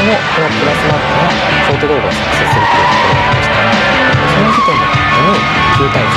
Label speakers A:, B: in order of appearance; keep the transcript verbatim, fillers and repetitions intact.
A: もこのプラスマップがショート動画を作成するっていうところがありましたから、その時点で勝手にきゅうたい